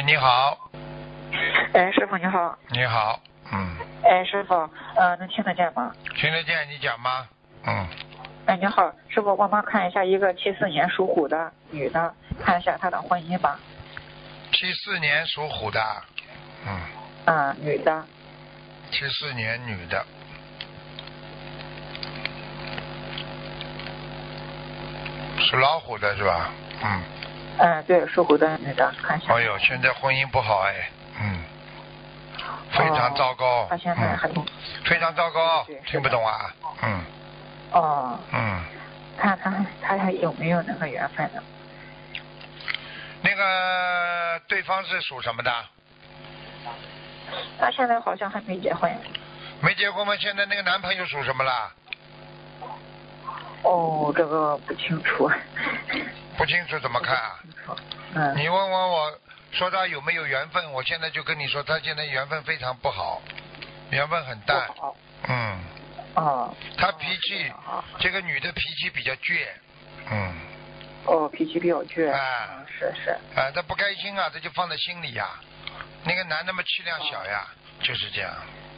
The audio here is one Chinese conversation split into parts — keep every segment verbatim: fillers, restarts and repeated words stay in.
你好。 哎，师傅你好。 你好，嗯。 哎，师傅，呃，能听得见吗？ 听得见，你讲吗？嗯。 哎，你好，师傅，帮忙看一下一个七四年属虎的女的，看一下她的婚姻吧。 七四年属虎的，嗯。 啊，女的。 七四年女的。属老虎的是吧？嗯。 嗯，对，属虎的女的，看一下。 哎呦，现在婚姻不好哎，嗯。非常糟糕。 她现在还、 嗯、非常糟糕， 对听不懂啊？嗯。 哦。 嗯。 看她她还有没有那个缘分呢？ 那个对方是属什么的？ 她现在好像还没结婚。 没结婚吗？现在那个男朋友属什么啦？ 哦，这个不清楚。 不清楚怎么看啊？ 不清楚。嗯。 你问问我说他有没有缘分，我现在就跟你说，他现在缘分非常不好，缘分很淡。 不好。 嗯。 哦。 他脾气， 哦、 这个女的脾气比较倔。嗯。 哦，脾气比较倔。 啊、 嗯。是是。 啊，他不开心啊，他就放在心里呀。那个男的嘛，气量小呀，哦、就是这样。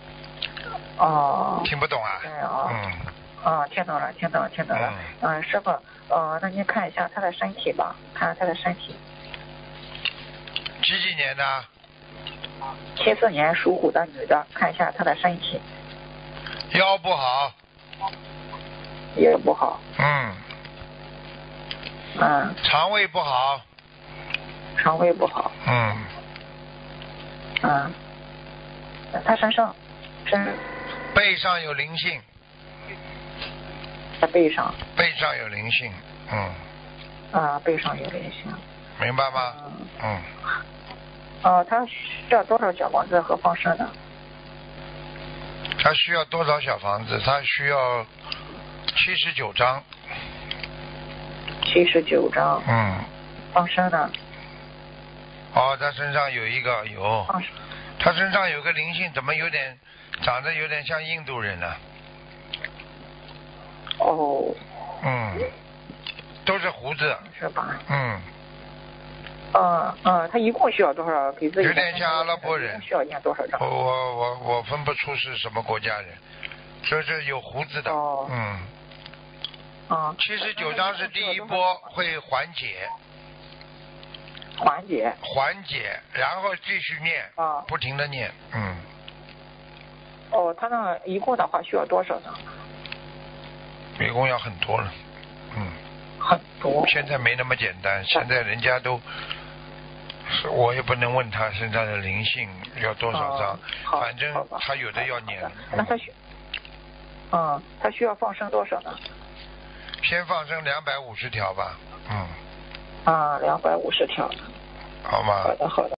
哦。 听不懂啊？ 对哦。 嗯。 啊、哦，听懂了，听懂了，听懂了。嗯、呃，师傅，呃，那您看一下他的身体吧，看他的身体。 几几年的？ 七四年属虎的女的，看一下她的身体。 腰不好。 腰不好。 嗯。 嗯。 肠胃不好。 肠胃不好。 嗯。 嗯。她身上身。 背上有灵性。 在背上。 背上有灵性，嗯。 啊，背上有灵性。 明白吗？嗯。嗯。 哦，他需要多少小房子和放生呢？ 他需要多少小房子？他需要七十九张。 七十九张。 嗯。 放生呢？ 哦，他身上有一个有。 放生。 他身上有个灵性，怎么有点长得有点像印度人呢？ 哦。 嗯。都是胡子。 是吧？ 嗯。 嗯嗯，他一共需要多少？给自己有点像阿拉伯人。 需要念多少张？ 我我我我分不出是什么国家人，就是有胡子的。 哦。 嗯。 啊。 七十九张是第一波，会缓解。 缓解。 缓解，然后继续念。 啊。 不停的念，嗯。 哦，他那一共的话需要多少呢？ 一共要很多了，嗯。 很多。 现在没那么简单，现在人家都，是我也不能问他身上的灵性要多少张， 哦、 反正他有的要念。 那他需，嗯，他需要放生多少呢？ 先放生两百五十条吧，嗯。 啊，两百五十条。 好吗？ 好的，好的。